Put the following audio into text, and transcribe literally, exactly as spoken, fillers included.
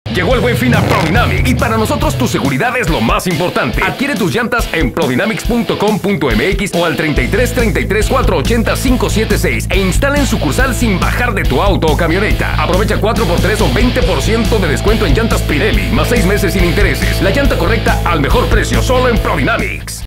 Llegó el Buen Fin a Prodynamic y para nosotros tu seguridad es lo más importante. Adquiere tus llantas en prodynamics punto com punto m x o al treinta y tres, treinta y tres, cuatrocientos ochenta, quinientos setenta y seis e instala en sucursal sin bajar de tu auto o camioneta. Aprovecha cuatro por tres o veinte por ciento de descuento en llantas Pirelli, más seis meses sin intereses. La llanta correcta al mejor precio, solo en Prodynamics.